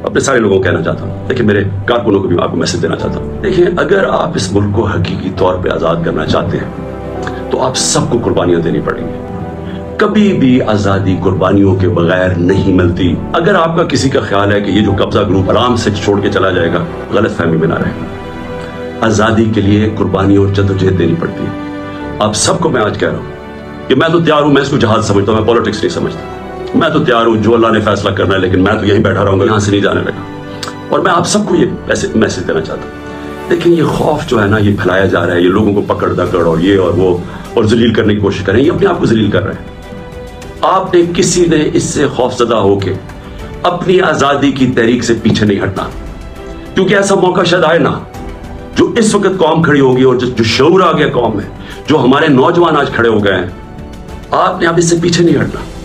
अपने सारे लोगों को कहना चाहता हूँ, देखिए मेरे कारकुनों को भी आपको मैसेज देना चाहता हूँ। देखिए अगर आप इस मुल्क को हकीकी तौर पे आज़ाद करना चाहते हैं तो आप सबको कुर्बानियां देनी पड़ेंगी। कभी भी आज़ादी कुर्बानियों के बगैर नहीं मिलती। अगर आपका किसी का ख्याल है कि ये जो कब्जा ग्रुप आराम से छोड़ के चला जाएगा, गलत फहमी में ना रहेगा। आज़ादी के लिए कुर्बानी और जद्दोजहद देनी पड़ती है। आप सबको मैं आज कह रहा हूँ कि मैं तो तैयार हूँ, मैं इसको जहाज समझता हूँ, मैं पॉलिटिक्स नहीं समझता। मैं तो तैयार हूँ, जो अल्लाह ने फैसला करना है, लेकिन मैं तो यहीं बैठा रहूंगा, यहाँ से नहीं जाने लगा। और मैं आप सबको ये मैसेज देना चाहता हूँ। देखिए ये खौफ जो है ना, ये फैलाया जा रहा है, ये लोगों को पकड़ दकड़ और ये और वो और जलील करने की कोशिश कर रहे हैं, ये अपने आप को जलील कर रहे हैं। आपने किसी ने इससे खौफजदा होके अपनी आजादी की तहरीक से पीछे नहीं हटना, क्योंकि ऐसा मौका शायद आए ना, जो इस वक्त कौम खड़ी होगी और जो शऊर आ गया कौम में, जो हमारे नौजवान आज खड़े हो गए हैं, आपने अब इससे पीछे नहीं हटना।